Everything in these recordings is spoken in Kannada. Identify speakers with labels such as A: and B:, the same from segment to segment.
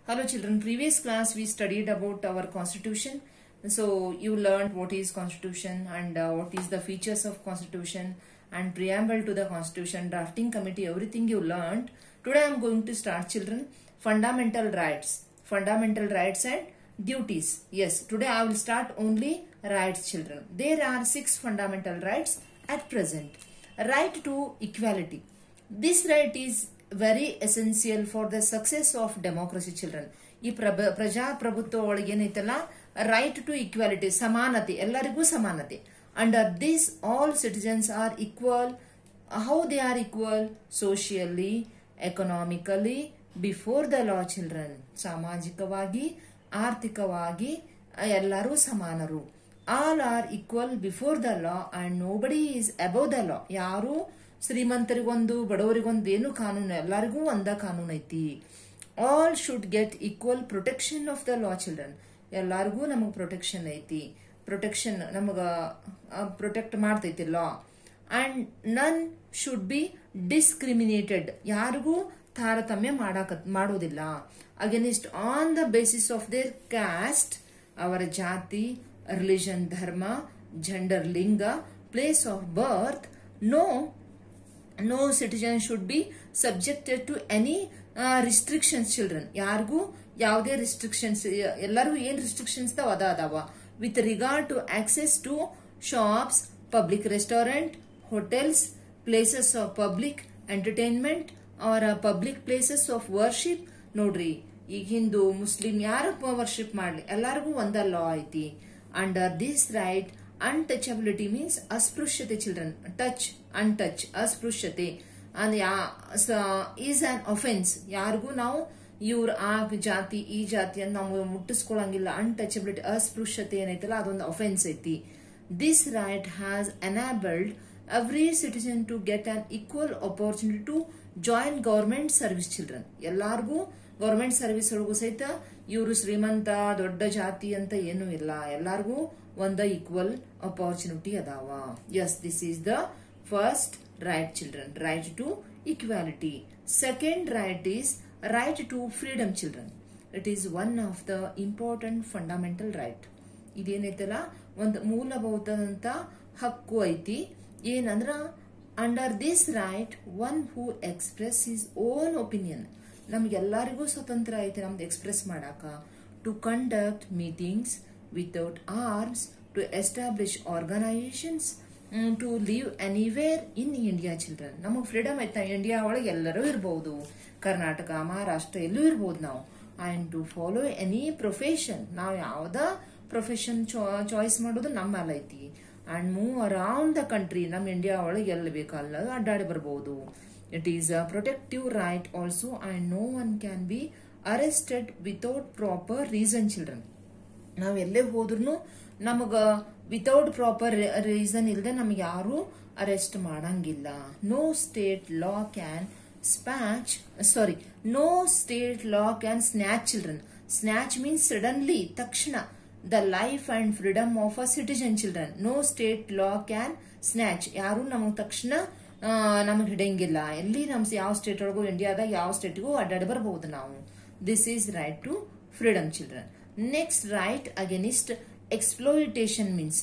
A: Hello children, previous class we studied about our constitution. So you learned what is constitution and what is the features of constitution and preamble to the constitution, drafting committee, everything you learned. Today I am going to start children, fundamental rights and duties. Yes, today I will start only rights children. There are 6 fundamental rights at present. Right to equality. This right is very essential for the success of democracy children. ಈ ಪ್ರಜಾಪ್ರಭುತ್ವ ಒಳಗೆ ಏನೈತಲ್ಲ ರೈಟ್ ಟು ಈಕ್ವಾಲಿಟಿ, ಸಮಾನತೆ, ಎಲ್ಲರಿಗೂ ಸಮಾನತೆ. Under this all citizens are equal. How they are equal? Socially, economically, before the law children. ಸಾಮಾಜಿಕವಾಗಿ, ಆರ್ಥಿಕವಾಗಿ ಎಲ್ಲರೂ ಸಮಾನರು. All are equal before the law and nobody is above the law. ಯಾರು ಶ್ರೀಮಂತರಿಗೊಂದು ಬಡವರಿಗೊಂದು ಏನು ಕಾನೂನು, ಎಲ್ಲರಿಗೂ ಒಂದ ಕಾನೂನು ಐತಿ. All should get equal protection of the law children. ಎಲ್ಲರಿಗೂ ನಮಗ್ ಪ್ರೊಟೆಕ್ಷನ್ ಐತಿ. ಪ್ರೊಟೆಕ್ಷನ್ ನಮಗ ಪ್ರೊಟೆಕ್ಟ್ ಮಾಡ್ತೈತಿ law. And none should be discriminated. ಯಾರಿಗೂ ತಾರತಮ್ಯ ಮಾಡೋದಿಲ್ಲ. Against on the basis of their caste, ಅವರ ಜಾತಿ, ರಿಲಿಜನ್, ಧರ್ಮ, ಜೆಂಡರ್, ಲಿಂಗ, place of birth. No citizen should be subjected to any restrictions children. ಯಾರಿಗೂ ಯಾವುದೇ ರಿಸ್ಟ್ರಿಕ್ಷನ್ಸ್, ಎಲ್ಲರೂ ಏನ್ ರಿಸ್ಟ್ರಿಕ್ಷನ್ಸ್ ಅದಾವ. With regard to access to shops, public restaurant, hotels, places of public entertainment or public places of worship. ನೋಡ್ರಿ, ಈಗ ಹಿಂದೂ ಮುಸ್ಲಿಂ ಯಾರು ವರ್ಷಿಪ್ ಮಾಡ್ಲಿ, ಎಲ್ಲರಿಗೂ ಒಂದ ಲಾ ಐತಿ. Under this right untouchability means ಅಸ್ಪೃಶ್ಯತೆ children. untouch ಅಸ್ಪೃಶ್ಯತೆ is an offense. ಯಾರಿಗೂ ನಾವು ಇವ್ರ ಆ ಜಾತಿ ಈ ಜಾತಿ ಅಂತ ನಾವು ಮುಟ್ಟಿಸ್ಕೊಳಂಗಿಲ್ಲ. ಅನ್ಟಚಬಿಲಿಟಿ, ಅಸ್ಪೃಶ್ಯತೆ ಏನೈತಲ್ಲ ಅದೊಂದು ಅಫೆನ್ಸ್ ಐತಿ. This right has enabled every citizen to get an equal opportunity to join government service children. ಎಲ್ಲಾರ್ಗೂ ಗವರ್ಮೆಂಟ್ ಸರ್ವಿಸ್ ಒಳಗೂ ಸಹಿತ ಇವರು ಶ್ರೀಮಂತ ದೊಡ್ಡ ಜಾತಿ ಅಂತ ಏನೂ ಇಲ್ಲ. ಎಲ್ಲಾರ್ಗೂ ಒಂದ ಈಕ್ವಲ್ ಅಪರ್ಚುನಿಟಿ ಅದಾವ. Yes, this is the first right children, right to equality. Second right is right to freedom children. It is one of the important fundamental right. ಇದೇನೈತಲ್ಲ ಒಂದು ಮೂಲಭೂತದಂತ ಹಕ್ಕು ಐತಿ. ಏನಂದ್ರ under this right one who express his own opinion. ನಮ್ಗೆಲ್ಲರಿಗೂ ಸ್ವತಂತ್ರ ಐತಿ ನಮ್ದು ಎಕ್ಸ್ಪ್ರೆಸ್ ಮಾಡಾಕ. To conduct meetings without arms, to establish organizations, to live anywhere in India children. ನಮಗ್ ಫ್ರೀಡಮ್ ಐತ. ಇಂಡಿಯಾ ಒಳಗೆ ಎಲ್ಲರೂ ಇರಬಹುದು, ಕರ್ನಾಟಕ, ಮಹಾರಾಷ್ಟ್ರ ಎಲ್ಲೂ ಇರಬಹುದು ನಾವು. And to follow any profession, ನಾವು ಯಾವ್ದ ಪ್ರೊಫೆಷನ್ ಚಾಯ್ಸ್ ಮಾಡೋದು ನಮ್ಮ ಮೇಲೆ ಐತಿ. And move around the country, ನಮ್ ಇಂಡಿಯಾ ಒಳಗೆ ಎಲ್ಲಿ ಬೇಕಲ್ಲ ಅಡ್ಡಾಡಿ ಬರಬಹುದು. It is a protective right also and no one can be arrested without proper reason children. ನಾವ್ ಎಲ್ಲೇ ಹೋದ್ರು ನಮಗ ವಿತೌಟ್ ಪ್ರಾಪರ್ ರೀಸನ್ ಇಲ್ಲದೆ ನಮ್ಗೆ ಯಾರು ಅರೆಸ್ಟ್ ಮಾಡಂಗಿಲ್ಲ. No state law can snatch children. Snatch means suddenly, ತಕ್ಷಣ, the life and freedom of a citizen children. No state law can snatch. ಯಾರು ನಮಗ್ ತಕ್ಷಣ ನಮಗ್ ಹಿಡಿಯಂಗಿಲ್ಲ. ಎಲ್ಲಿ ನಮ್ ಯಾವ ಸ್ಟೇಟ್ ಒಳಗೂ ಇಂಡಿಯಾದಾಗ ಯಾವ ಸ್ಟೇಟ್ಗೂ ಅಡ್ಡಾಡಿ ಬರಬಹುದು ನಾವು. This is right to freedom children. Next right against exploitation means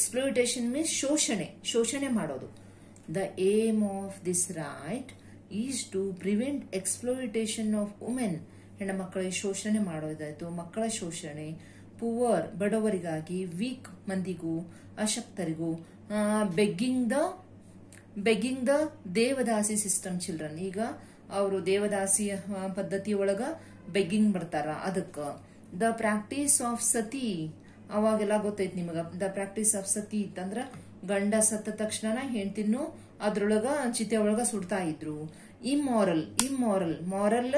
A: ಶೋಷಣೆ ಮಾಡೋದು. The aim of this right is to prevent exploitation of women. ಹೆಣ್ಣು ಮಕ್ಕಳಿಗೆ ಶೋಷಣೆ ಮಾಡೋದಾಯ್ತು, ಮಕ್ಕಳ ಶೋಷಣೆ, ಪುವರ್ ಬಡವರಿಗಾಗಿ, ವೀಕ್ ಮಂದಿಗೂ, ಅಶಕ್ತರಿಗೂ, begging the devadasi system children. ಈಗ ಅವರು ದೇವದಾಸಿ ಪದ್ಧತಿ ಒಳಗ ಬೆಗ್ಗಿಂಗ್ ಬರ್ತಾರ. ಅದಕ್ಕ ದ ಪ್ರಾಕ್ಟೀಸ್ ಆಫ್ ಸತಿ, ಅವಾಗೆಲ್ಲ ಗೊತ್ತೈತಿ ನಿಮಗ. ದ ಪ್ರಾಕ್ಟೀಸ್ ಆಫ್ ಸತಿ ಇತ್ತಂದ್ರ ಗಂಡ ಸತ್ತ ತಕ್ಷಣ ಹೆಂಡತಿನ್ನು ಅದ್ರೊಳಗ ಚಿತೆ ಒಳಗ ಸುಡ್ತಾ ಇದ್ರು. Moral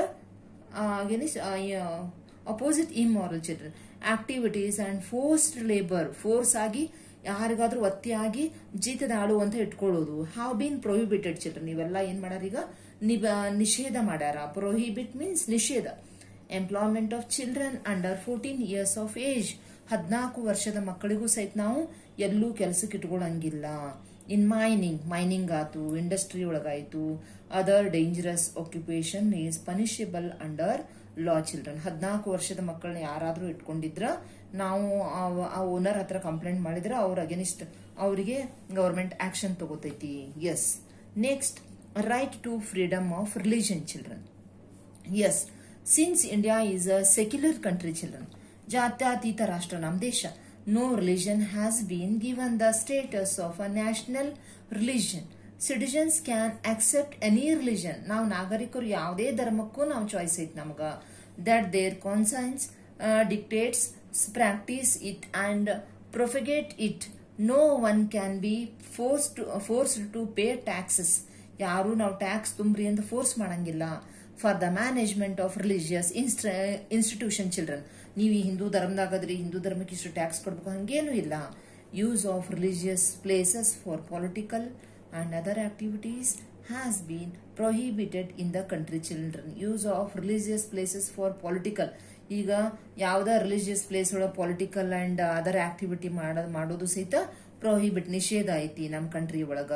A: opposite immoral children. Activities and forced labour, force ಆಗಿ ಯಾರಿಗಾದ್ರೂ ಒತ್ತಿಯಾಗಿ ಜೀತದ ಆಳು ಅಂತ ಇಟ್ಕೊಳ್ಳೋದು. Have been prohibited children. ಇವೆಲ್ಲ ಏನ್ ಮಾಡ್ಯಾರ ಈಗ ನಿಷೇಧ ಮಾಡ್ಯಾರ. ಪ್ರೊಹಿಬಿಟ್ ಮೀನ್ಸ್ ನಿಷೇಧ. Employment of children under 14 years of age. 14 ವರ್ಷದ ಮಕ್ಕಳಿಗೂ ಸಹಿತ ನಾವು ಎಲ್ಲೂ ಕೆಲಸಕ್ಕೆ ಇಟ್ಕೊಳ್ಳಂಗಿಲ್ಲ. ಇನ್ ಮೈನಿಂಗ್ ಆತು, ಇಂಡಸ್ಟ್ರಿ ಒಳಗಾಯ್ತು, other dangerous occupation is punishable under law children. 14 ವರ್ಷದ ಮಕ್ಕಳನ್ನ ಯಾರಾದ್ರೂ ಇಟ್ಕೊಂಡಿದ್ರ ನಾವು ಆ ಓನರ್ ಹತ್ರ ಕಂಪ್ಲೇಂಟ್ ಮಾಡಿದ್ರ ಅವ್ರ ಅಗೇನಿಸ್ಟ್ ಅವರಿಗೆ ಗವರ್ಮೆಂಟ್ ಆಕ್ಷನ್ ತಗೋತೈತಿ. Yes. Next, right to freedom of religion children. Yes, since India is a secular country children, ಜಾತ್ಯತೀತ ರಾಷ್ಟ್ರ ನಮ್ಮ ದೇಶ, no religion has been given the status of a national religion. Citizens can accept any religion. ನಾವು ನಾಗರಿಕರು ಯಾವುದೇ ಧರ್ಮಕ್ಕೂ ನಾವು ಚಾಯ್ಸ್ ಐತಿ ನಮಗ. That their conscience dictates practise it and propagate it. No one can be forced to pay taxes. ಯಾರು ನಾವು ಟ್ಯಾಕ್ಸ್ ತುಂಬ್ರಿ ಅಂತ ಫೋರ್ಸ್ ಮಾಡಂಗಿಲ್ಲ. For the management of religious institution children. ನೀವು ಈ ಹಿಂದೂ ಧರ್ಮದಾಗದ್ರಿ, ಹಿಂದೂ ಧರ್ಮಕ್ಕೆ ಇಷ್ಟು ಟ್ಯಾಕ್ಸ್ ಕೊಡ್ಬೇಕು ಹಂಗೇನು ಇಲ್ಲ. Use of religious places for political and other activities has been prohibited in the country children. Use of religious places for political. ಈಗ ಯಾವ್ದ ರಿಲಿಜಿಯಸ್ ಪ್ಲೇಸ್ ಒಳಗ ಪೊಲಿಟಿಕಲ್ ಅಂಡ್ ಅದರ್ ಆಕ್ಟಿವಿಟಿ ಮಾಡೋದು ಸಹಿತ ಪ್ರೊಹಿಬಿಟ್, ನಿಷೇಧ ಐತಿ ನಮ್ಮ ಕಂಟ್ರಿ ಒಳಗ.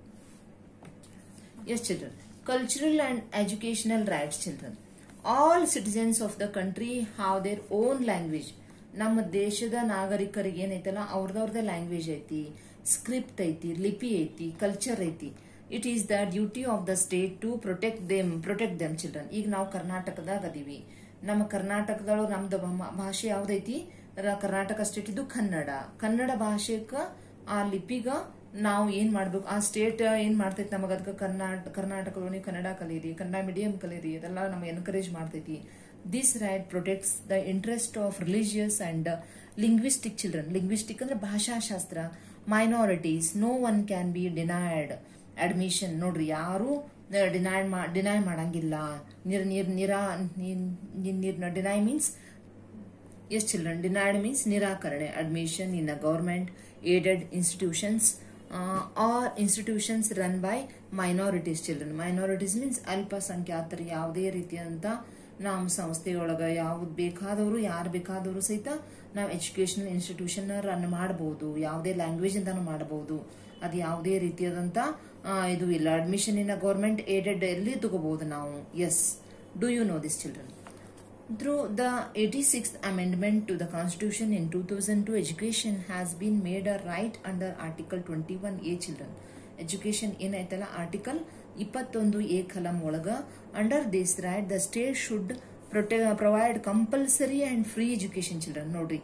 A: Yes children. Cultural and educational rights children. All citizens of the country have their own language. ನಮ್ಮ ದೇಶದ ನಾಗರಿಕರಿಗೆ ಏನೈತಲ್ಲ ಅವ್ರದವ್ರದೇ ಲ್ಯಾಂಗ್ವೇಜ್ ಐತಿ, ಸ್ಕ್ರಿಪ್ಟ್ ಐತಿ, ಲಿಪಿ ಐತಿ, ಕಲ್ಚರ್ ಐತಿ. It is the duty of the state to protect them children. ಈಗ ನಾವು ಕರ್ನಾಟಕದಾಗ ಅದೀವಿ. ನಮ್ಮ ಕರ್ನಾಟಕದೊಳಗೆ ನಮ್ದು ಭಾಷೆ ಯಾವ್ದೈತಿ? ಕರ್ನಾಟಕ ಸ್ಟೇಟ್ ಇದು ಕನ್ನಡ. ಕನ್ನಡ ಭಾಷೆಕ ಆ ಲಿಪಿಗ ನಾವು ಏನ್ ಮಾಡ್ಬೇಕು, ಆ ಸ್ಟೇಟ್ ಏನ್ ಮಾಡ್ತೈತಿ ನಮಗ ಅದಕ್ಕೆ ಕರ್ನಾಟಕದೊಳಗೆ ಕನ್ನಡ ಕಲೀರಿ, ಕನ್ನಡ ಮೀಡಿಯಂ ಕಲೀರಿ, ಅದೆಲ್ಲ ನಮ್ಗೆ ಎನ್ಕರೇಜ್ ಮಾಡ್ತೈತಿ. This right protects the interest of religious and linguistic children. Linguistic ಅಂದ್ರೆ ಭಾಷಾಶಾಸ್ತ್ರ. Minorities, no one can be denied admission. ನೋಡ್ರಿ, ಯಾರು ಡಿನೈ ಮಾಡಂಗಿಲ್ಲ. Deny means yes children, denied means ನಿರಾಕರಣೆ. Admission in a government aided institutions or institutions run by minorities children. Minorities means ಅಲ್ಪಸಂಖ್ಯಾತರು. ಯಾವುದೇ ರೀತಿಯಾದಂತ ನಮ್ಮ ಸಂಸ್ಥೆಯೊಳಗ ಯಾವ್ದು ಬೇಕಾದವರು, ಯಾರು ಬೇಕಾದವರು ಸಹಿತ ನಾವು ಎಜುಕೇಶನಲ್ ಇನ್ಸ್ಟಿಟ್ಯೂಷನ್ ರನ್ ಮಾಡಬಹುದು. ಯಾವುದೇ ಲ್ಯಾಂಗ್ವೇಜ್ ಇಂದಾನು ಮಾಡಬಹುದು. ಅದು ಯಾವುದೇ ರೀತಿಯಾದಂತ ಇದು ಇಲ್ಲ. ಅಡ್ಮಿಷನ್ ಇನ್ ಗವರ್ಮೆಂಟ್ ಏಡೆಡ್ ಎಲ್ಲಿ ತಗೋಬಹುದು ನಾವು. Yes. Do you know this children? Through the 86th amendment to the constitution in 2002, education has been made a right under article 21A children. Education ಏನೈತಲ್ಲ ಆರ್ಟಿಕಲ್ 21A ಕಲಂ ಒಳಗ, under this right the state should provide compulsory and free education children. ನೋಡ್ರಿ,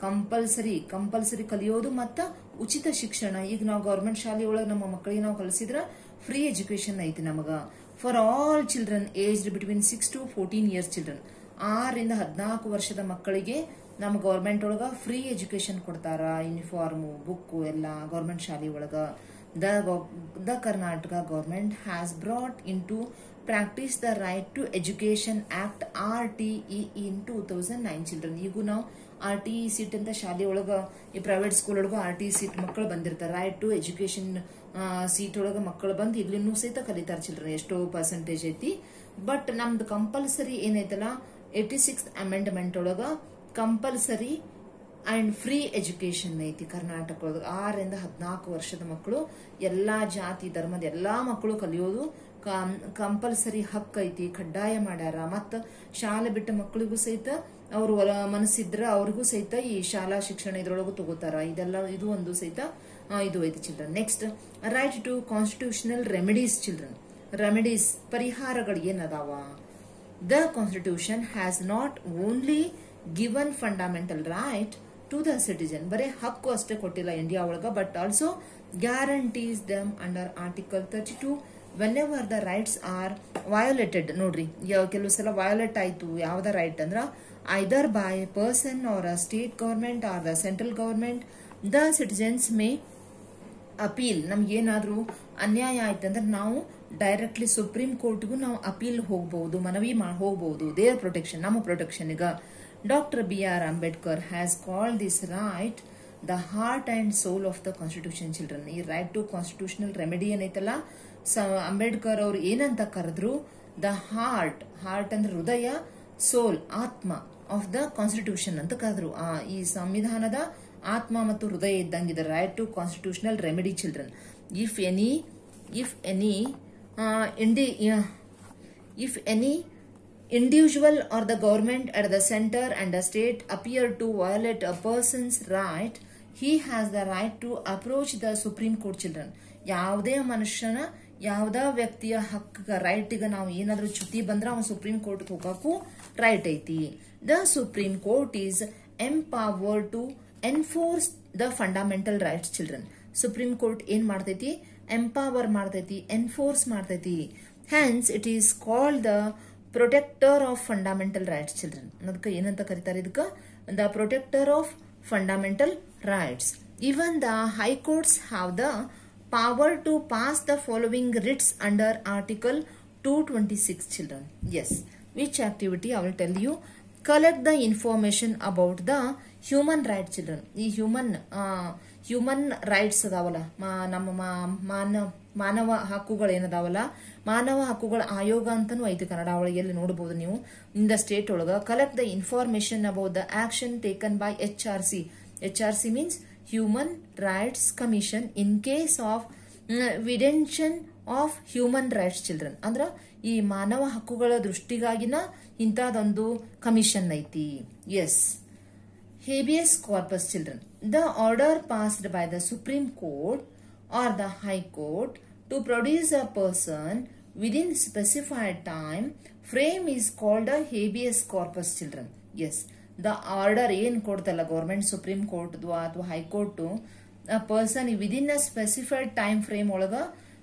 A: ಕಂಪಲ್ಸರಿ ಕಲಿಯೋದು ಮತ್ತ ಉಚಿತ ಶಿಕ್ಷಣ. ಈಗ ನಾವು ಗವರ್ಮೆಂಟ್ ಶಾಲೆ ಒಳಗೆ ನಮ್ಮ ಮಕ್ಕಳಿಗೆ ನಾವು ಕಲಿಸಿದ್ರ ಫ್ರೀ ಎಜುಕೇಶನ್ ಐತಿ ನಮಗ. For all children aged between 6 to 14 years children. 6 ರಿಂದ 14 ವರ್ಷದ ಮಕ್ಕಳಿಗೆ ನಮ್ಮ ಗವರ್ಮೆಂಟ್ ಒಳಗ ಫ್ರೀ ಎಜುಕೇಶನ್ ಕೊಡ್ತಾರ. ಯೂನಿಫಾರ್ಮು, ಬುಕ್ಕು ಎಲ್ಲ ಗವರ್ಮೆಂಟ್ ಶಾಲೆ ಒಳಗ. The Karnataka government has brought into practice the Right to Education Act RTE in 2009 children. ಈಗ ನಾವು RTE ಸೀಟ್ ಅಂತ ಶಾಲೆ ಒಳಗ, ಈ ಪ್ರೈವೇಟ್ ಸ್ಕೂಲ್ ಒಳಗ RTE ಸೀಟ್ ಮಕ್ಕಳು ಬಂದಿರ್ತಾರೆ. ರೈಟ್ ಟು ಎಜುಕೇಶನ್ ಸೀಟ್ ಒಳಗ ಮಕ್ಕಳು ಬಂದು ಇಲ್ಲಿನೂ ಸಹಿತ ಕಲಿತಾರ ಚಿಲ್ಡ್ರನ್. ಎಷ್ಟೋ ಪರ್ಸೆಂಟೇಜ್ ಐತಿ. ಬಟ್ ನಮ್ದು ಕಂಪಲ್ಸರಿ ಏನೈತಲ್ಲ 86th amendment ಒಳಗ ಕಂಪಲ್ಸರಿ ಅಂಡ್ ಫ್ರೀ ಎಜುಕೇಶನ್ ಐತಿ ಕರ್ನಾಟಕ ಒಳಗ. 6 ರಿಂದ 14 ವರ್ಷದ ಮಕ್ಕಳು, ಎಲ್ಲಾ ಜಾತಿ ಧರ್ಮದ ಎಲ್ಲಾ ಮಕ್ಕಳು ಕಲಿಯೋದು ಕಂಪಲ್ಸರಿ ಹಕ್ಕು ಐತಿ, ಕಡ್ಡಾಯ ಮಾಡ್ಯಾರ. ಮತ್ತ ಶಾಲೆ ಬಿಟ್ಟ ಮಕ್ಕಳಿಗೂ ಸಹಿತ ಅವ್ರು ಮನಸ್ಸಿದ್ರ ಅವ್ರಿಗೂ ಸಹಿತ ಈ ಶಾಲಾ ಶಿಕ್ಷಣ ಇದ್ರೊಳಗೂ ತಗೋತಾರ. ಇದೆಲ್ಲ ಇದು ಒಂದು ಸಹಿತ ಇದು ಐತಿ children. Next, right to constitutional remedies children. Remedies ಪರಿಹಾರಗಳು ಏನದಾವ? The constitution has not only given fundamental right to the citizen. ಬರೇ ಹಕ್ಕು ಅಷ್ಟೇ ಕೊಟ್ಟಿಲ್ಲ ಇಂಡಿಯಾ ಒಳಗ, but also guarantees them under article 32 whenever the rights are violated. ನೋಡ್ರಿ, ಕೆಲವು ಸಲ ವಯೋಲೇಟ್ ಆಯ್ತು. ಯಾವ್ದ ರೈಟ್ ಅಂದ್ರ either by person or a state government or the central government, the citizens may appeal. ನಮ್ಗೇನಾದ್ರೂ ಅನ್ಯಾಯ ಆಯ್ತಂದ್ರೆ ನಾವು ಡೈರೆಕ್ಟ್ಲಿ ಸುಪ್ರೀಂ ಕೋರ್ಟ್ಗೂ ನಾವು ಅಪೀಲ್ ಹೋಗಬಹುದು, ಮನವಿ ಹೋಗಬಹುದು. ದೇರ್ ಪ್ರೊಟೆಕ್ಷನ್, ನಮ್ಮ ಪ್ರೊಟೆಕ್ಷನ್. ಈಗ Dr. B.R. Ambedkar has called this right the heart and soul of the constitution children. ಈ ರೈಟ್ ಟು ಕಾನ್ಸ್ಟಿಟ್ಯೂಷನಲ್ ರೆಮಿಡಿ ಏನೈತಲ್ಲ, ಅಂಬೇಡ್ಕರ್ ಅವ್ರು ಏನಂತ ಕರೆದ್ರು? ದ ಹಾರ್ಟ್ ಅಂದ್ರೆ ಹೃದಯ, ಸೋಲ್ ಆತ್ಮ ಆಫ್ ದ ಕಾನ್ಸ್ಟಿಟ್ಯೂಷನ್ ಅಂತ ಕರೆದ್ರು. ಈ ಸಂವಿಧಾನದ ಆತ್ಮ ಮತ್ತು ಹೃದಯ ಇದ್ದಂಗಿದೆ right to constitutional remedy children. If any individual or the government at the center and the state appear to violate a person's right, he has the right to approach the Supreme Court. Children, ಯಾವುದೇ ಮನುಷ್ಯನ ಯಾವ್ದಾ ವ್ಯಕ್ತಿಯ ಹಕ್ಕ ರೈಟ್ಗೆ ನಾವು ಏನಾದ್ರೂ ಚ್ಯುತಿ ಬಂದ್ರೆ ಅವನು ಸುಪ್ರೀಂ ಕೋರ್ಟ್ ಹೋಗಕ್ಕೂ ರೈಟ್ ಐತಿ. The supreme court is empowered to enforce the fundamental rights. Children, supreme court ಏನ್ ಮಾಡ್ತೈತಿ? ಎಂಪವರ್ ಮಾಡ್ತೈತಿ, ಎನ್ಫೋರ್ಸ್ ಮಾಡ್ತೈತಿ. Hence it is called the protector of fundamental rights. Children, ಅದಕ್ಕೆ ಏನಂತ ಕರೀತಾರೆ? ಇದಕ್ಕೆ the protector of fundamental rights. Even the high courts have the power to pass the following writs under Article 226. Children, yes, which activity I will tell you. Collect the information about the human rights. Children, ಈ human rights ಅದಾವಲ್ಲ, ನಮ್ಮ ಮಾನವ ಹಕ್ಕುಗಳು ಏನದಾವಲ್ಲ, ಮಾನವ ಹಕ್ಕುಗಳ ಆಯೋಗ ಅಂತಾನು ಐತಿ ಕನ್ನಡ ಒಳಗೆಲ್ಲಿ ನೋಡಬಹುದು ನೀವು. ಇನ್ ದ ಸ್ಟೇಟ್ ಒಳಗ collect the information about the action taken by HRC. HRC means Human Rights Commission in case of violation of human rights. Children, ಅಂದ್ರ ಈ ಮಾನವ ಹಕ್ಕುಗಳ ದೃಷ್ಟಿಗಾಗಿನ ಇಂತದೊಂದು ಕಮಿಷನ್ ಐತಿ. Yes, habeas corpus. Children, the order passed by the Supreme Court or the High Court to produce a person within specified time frame is called a habeas corpus. Children, yes, the order ಏನ್ ಕೊಡ್ತಲ್ಲ ಗೌರ್ಮೆಂಟ್, ಸುಪ್ರೀಂ ಕೋರ್ಟ್ ಅಥವಾ high court, person within a specified time frame ಒಳಗ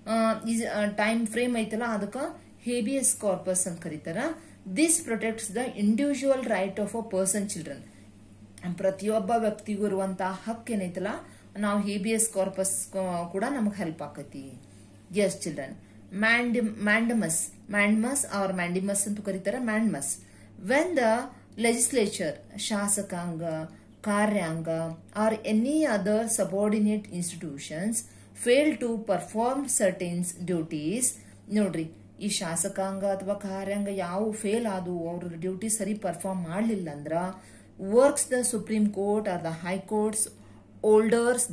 A: ಟೈಮ್ ಫ್ರೇಮ್ ಐತಲ್ಲ ಅದಕ್ಕೆ ಹೇಬಿಯಸ್ ಕಾರ್ಪಸ್ ಅಂತ ಕರೀತಾರ. This protects the individual right of a person. Children, ಪ್ರತಿಯೊಬ್ಬ ವ್ಯಕ್ತಿಗೂ ಇರುವಂತಹ ಹಕ್ಕು ಏನೈತಲ್ಲ, ನಾವು ಹೇಬಿಯಸ್ ಕಾರ್ಪಸ್ ಕೂಡ ನಮಗೆ ಹೆಲ್ಪ್ ಆಕತಿ. Yes children, mandamus or mandamus ಅಂತ ಕರೀತಾರ. ಮ್ಯಾಂಡಮಸ್, ವೆನ್ ದ legislature, ಶಾಸಕಾಂಗ, ಕಾರ್ಯಾಂಗ or any other subordinate institutions fail to perform certain duties. ನೋಡ್ರಿ, ಈ ಶಾಸಕಾಂಗ ಅಥವಾ ಕಾರ್ಯಾಂಗ ಯಾವ ಫೇಲ್ ಆದು, ಅವ್ರ ಡ್ಯೂಟಿ ಸರಿ ಪರ್ಫಾರ್ಮ್ ಮಾಡಲಿಲ್ಲ ಅಂದ್ರ works the supreme court or the high courts orders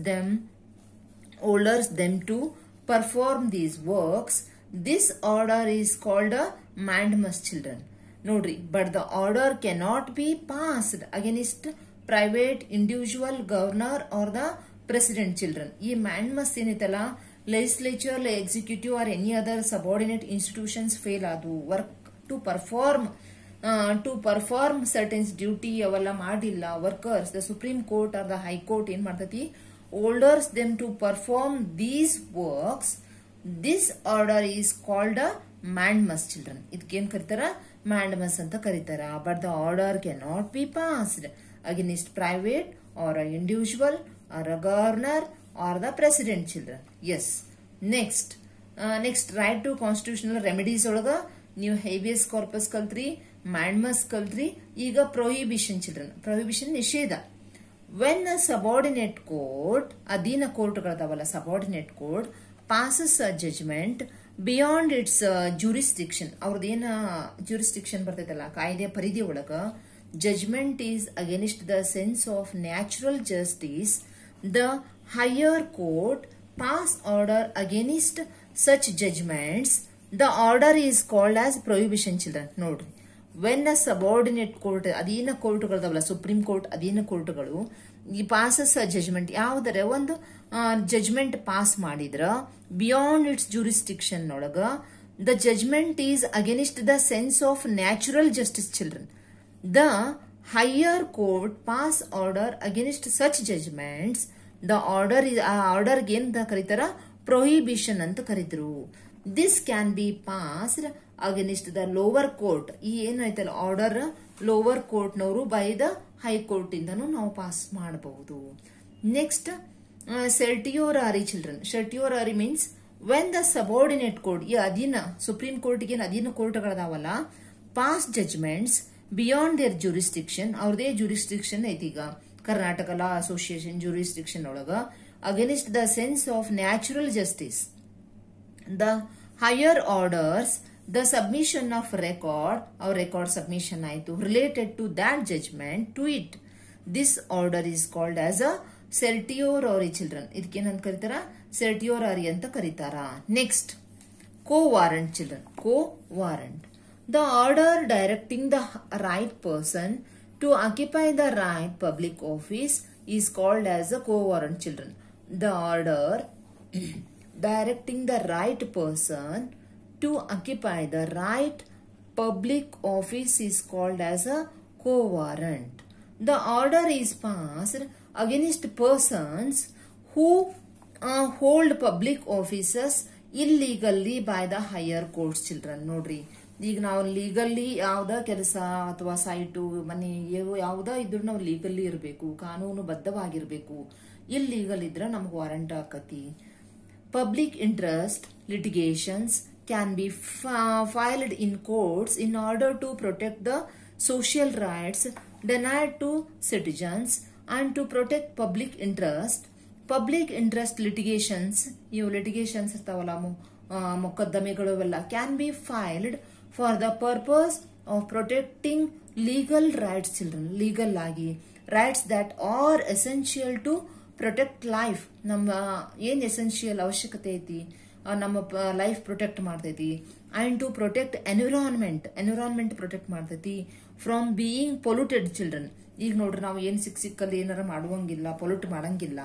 A: them to perform these works. This order is called a mandamus. Children, ನೋಡ್ರಿ, but the order cannot be passed against private, individual, governor or the president. Children, ಈ ಮ್ಯಾಂಡಮಸ್ ಏನೈತಲ್ಲ, legislature, executive or any other subordinate institutions fail ಆದು work to perform certain duty ಅವೆಲ್ಲ ಮಾಡಿಲ್ಲ workers, the supreme court or the high court ಏನ್ ಮಾಡ್ತೈತಿ? orders them to perform these works. This order is called a mandamus. Children, ಇದಕ್ಕೇನ್ ಕರೀತಾರ? mandamus ಅಂತ ಕರೀತಾರ. But the order cannot be passed against private or an individual or a governor or the president. Children, yes. Next right to constitutional remedies ಒಳಗ ನೀವು habeas corpus ಕಲ್ತ್ರಿ, mandamus ಕಲ್ತ್ರಿ. ಈಗ prohibition. Children, prohibition ನಿಷೇಧ. When a subordinate court, ಅಧೀನ ಕೋರ್ಟ್ಗಳದಾವಲ್ಲ, subordinate court passes a judgment beyond its jurisdiction, ಅವ್ರದ್ದೇನ jurisdiction ಬರ್ತೈತಲ್ಲ, ಕಾಯ್ದೆ ಪರಿಧಿ ಒಳಗ, judgment is against the sense of natural justice, the higher court pass order against such judgments. The order is called as prohibition. Children, ನೋಡ್ರಿ, ವೆನ್ ಅ ಸಬಾರ್ಡಿನೇಟ್ ಕೋರ್ಟ್, ಅಧೀನ ಕೋರ್ಟ್ಗಳದಾವಲ್ಲ, ಸುಪ್ರೀಂ ಕೋರ್ಟ್ ಅಧೀನ ಕೋರ್ಟ್ಗಳು, ಈ ಪಾಸಸ್ ಜಜ್ಮೆಂಟ್ ಯಾವ್ದಾರೆ ಒಂದು ಜಜ್ಮೆಂಟ್ ಪಾಸ್ ಮಾಡಿದ್ರ ಬಿಯಾಂಡ್ ಇಟ್ಸ್ ಜೂರಿಸ್ಟಿಕ್ಷನ್ ಒಳಗ, the judgment is against the sense of natural justice. Children, the higher court pass order against such judgments. The order ಆ ಆರ್ಡರ್ಗೆ ಏನ್ ಕರೀತಾರ? ಪ್ರೊಹಿಬಿಷನ್ ಅಂತ ಕರೀತರು. This can be passed against the lower court. ಈ ಏನಾಯ್ತಲ್ಲ ಆರ್ಡರ್, ಲೋವರ್ ಕೋರ್ಟ್ನವರು ಬೈ ದ ಹೈಕೋರ್ಟ್ ಇಂದನೂ ನಾವು ಪಾಸ್ ಮಾಡಬಹುದು. Next certiorari. Children, certiorari means when the subordinate court, ಈ ಅಧೀನ ಸುಪ್ರೀಂ ಕೋರ್ಟ್ಗೆ ಅಧೀನ ಕೋರ್ಟ್ಗಳದಾವಲ್ಲ, pass judgments beyond their jurisdiction, ಅವ್ರದೇ ಜೂರಿಸ್ಟಿಕ್ಷನ್ ಐತಿ. ಈಗ ಕರ್ನಾಟಕ ಲಾ ಅಸೋಸಿಯೇಷನ್ ಜೂರಿಸ್ಟಿಕ್ಷನ್ ಒಳಗ, against the sense of natural justice. The higher orders the submission of record, our record submission ಆಯಿತು, related to that judgment to it. This order is called as a certiorari. Children, ಇದಕ್ಕೇನಂತ ಕರೀತಾರ? certiorari ಅಂತ ಕರೀತಾರ. Next, co-warrant. Children, co-warrant. The order directing the right person to occupy the right public office is called as a quo warrant, children. The order directing the right person to occupy the right public office is called as a quo warrant. The order is passed against persons who hold public offices illegally by the higher courts, children. ನೋಡ್ರಿ, ಈಗ ನಾವು ಲೀಗಲ್ಲಿ ಯಾವ್ದ ಕೆಲಸ ಅಥವಾ ಸೈಟು ಮನೆ ಯಾವ್ದ ಇದ್ರು ನಾವು ಲೀಗಲ್ಲಿ ಇರಬೇಕು, ಕಾನೂನು ಬದ್ಧವಾಗಿರ್ಬೇಕು. ಇಲ್ಲೀಗಲ್ ಇದ್ರೆ ನಮ್ಗೆ ವಾರಂಟ್ ಆಕತಿ. Public interest litigations can be filed in courts in order to protect the social rights denied to citizens and to protect public interest. Public interest litigations, ಇವು litigations ಇರ್ತಾವಲ್ಲ, ಮೊಕದ್ದಮೆಗಳು ಅವೆಲ್ಲ, can be filed for the purpose of protecting legal rights, children. Legal ಆಗಿ rights that are essential to protect life. ನಮ್ಮ ಏನ್ ಎಸೆನ್ಷಿಯಲ್ ಅವಶ್ಯಕತೆ ಐತಿ, ನಮ್ಮ ಲೈಫ್ ಪ್ರೊಟೆಕ್ಟ್ ಮಾಡ್ತೈತಿ. And to protect environment protect ಮಾಡ್ತೈತಿ ಫ್ರಮ್ ಬೀಯಿಂಗ್ ಪೊಲ್ಯೂಟೆಡ್, ಚಿಲ್ಡ್ರನ್. ಈಗ ನೋಡ್ರಿ, ನಾವು ಏನ್ ಸಿಕ್ಕಲ್ಲಿ ಏನಾರ ಮಾಡುವಂಗಿಲ್ಲ, ಪೊಲ್ಯೂಟ್ ಮಾಡಂಗಿಲ್ಲ.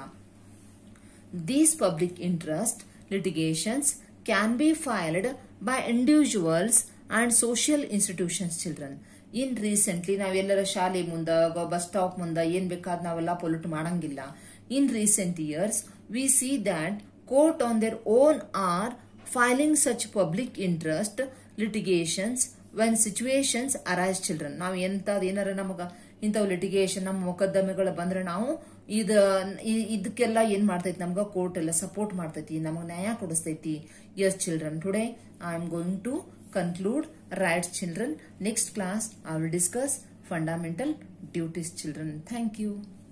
A: These public interest litigations can be filed by individuals and social institutions, children. In recently ನಾವೆಲ್ಲರ ಶಾಲೆ ಮುಂದ, ಬಸ್ ಸ್ಟಾಪ್ ಮುಂದ ಏನ್ ಬೇಕಾದ್ ನಾವೆಲ್ಲ ಪೊಲ್ಯೂಟ್ ಮಾಡಂಗಿಲ್ಲ. In recent years, we see that court on their own are filing such public interest litigations when situations arise, children. ನಾವು ಏನಾರ ನಮಗ ಇಂಥವು ಲಿಟಿಗೇಷನ್, ನಮ್ಮ ಮೊಕದ್ದಮೆಗಳು ಬಂದ್ರೆ ನಾವು ಇದಕ್ಕೆಲ್ಲ ಏನ್ ಮಾಡ್ತೈತಿ, ನಮ್ಗ ಕೋರ್ಟ್ ಎಲ್ಲ ಸಪೋರ್ಟ್ ಮಾಡ್ತೈತಿ, ನಮಗ್ ನ್ಯಾಯ ಕೊಡಿಸ್ತೈತಿ. Yes, children, today I am going to conclude rights, children. Next class I will discuss fundamental duties, children. Thank you.